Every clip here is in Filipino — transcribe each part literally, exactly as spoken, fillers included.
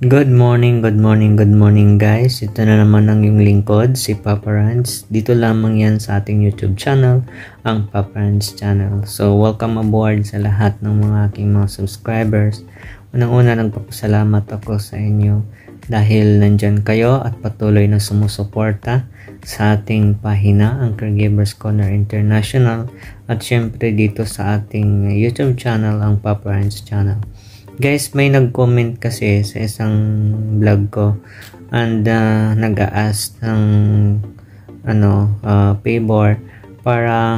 Good morning, good morning, good morning guys. Ito na naman ang yung lingkod, si Papa Rans. Dito lamang yan sa ating YouTube channel, ang Papa Rans channel. So, welcome aboard sa lahat ng mga aking mga subscribers. Unang-una, nagpapasalamat ako sa inyo dahil nandyan kayo at patuloy na sumusuporta sa ating pahina, ang Caregivers Corner International, at syempre dito sa ating YouTube channel, ang Papa Rans channel. Guys, may nag-comment kasi sa isang vlog ko and uh, nag-a-ask ng ano, uh, favor para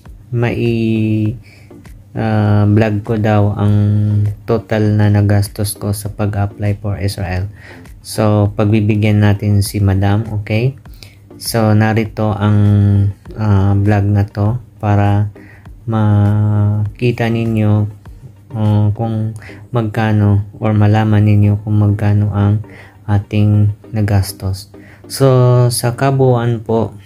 mai uh, vlog ko daw ang total na nagastos ko sa pag-apply for Israel. So, pagbibigyan natin si Madam, okay? So, narito ang uh, vlog na to para makita ninyo Uh, kung magkano or malaman ninyo kung magkano ang ating nagastos. So sa kabuuan po,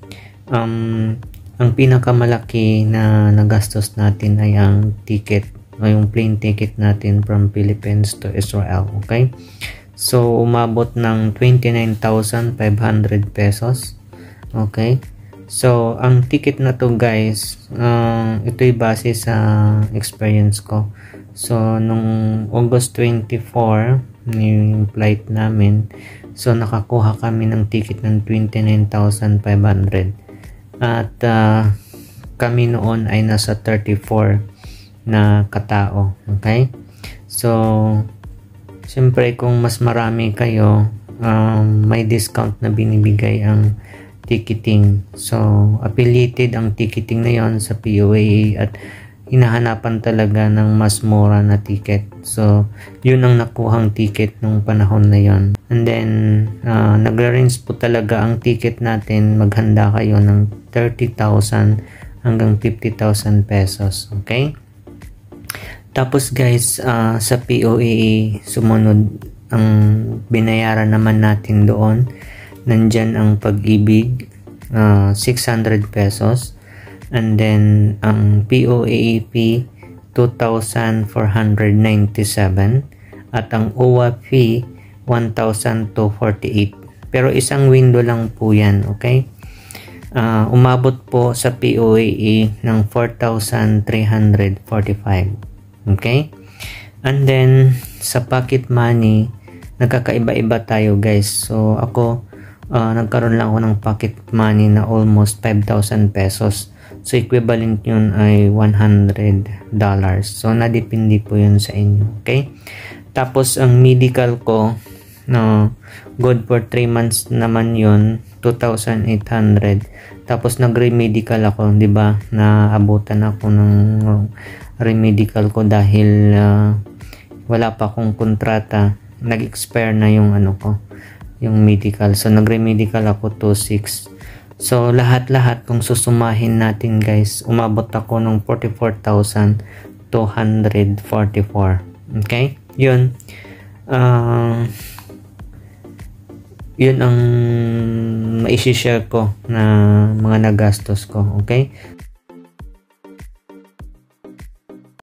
um, ang pinakamalaki na nagastos natin ay ang ticket o yung plane ticket natin from Philippines to Israel. Okay, so umabot ng twenty-nine thousand five hundred pesos. Okay, so ang ticket na to guys, uh, ito'y base sa experience ko. So nung August twenty-four yung flight namin, so nakakuha kami ng ticket ng twenty-nine thousand five hundred at uh, kami noon ay nasa thirty-four na katao. Okay, so siyempre kung mas marami kayo, um, may discount na binibigay ang ticketing. So affiliated ang ticketing na yon sa P O A A at hinahanapan talaga ng mas mura na ticket. So yun ang nakuhang ticket nung panahon na yon. And then uh, nag-range po talaga ang ticket natin, maghanda kayo ng thirty thousand hanggang fifty thousand pesos. Okay, tapos guys, uh, sa P O A A sumunod ang binayaran naman natin doon. Nandyan ang pag-ibig, uh, six hundred pesos. And then ang P O A A P two thousand four hundred ninety-seven at ang O A P one thousand two hundred forty-eight. Pero isang window lang po yan. Okay, uh, umabot po sa P O A A ng four thousand three hundred forty-five. Okay, and then sa pocket money nagkakaiba-iba tayo guys. So ako uh, nagkaroon lang ako ng pocket money na almost five thousand pesos. So equivalent yun ay one hundred dollars. So nadepende po yun sa inyo. Okay, tapos ang medical ko, no, good for three months naman yun, two thousand eight hundred. Tapos nag-remedical ako, di ba? Naabutan ako ng remedical ko dahil uh, wala pa akong kontrata. Nag-expire na yung ano ko, yung medical. So nag-remedical ako two six. So lahat-lahat kung susumahin natin guys, umabot ako ng forty-four thousand two hundred forty-four. Okay, yun uh, yun ang maisishare ko na mga nagastos ko. Okay,